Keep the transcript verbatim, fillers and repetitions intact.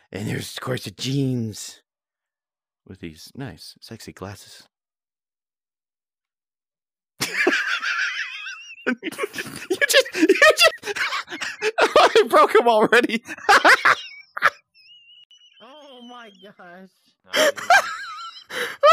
And there's, of course, the jeans with these nice, sexy glasses. you just, you just, oh, I broke him already. Oh my gosh.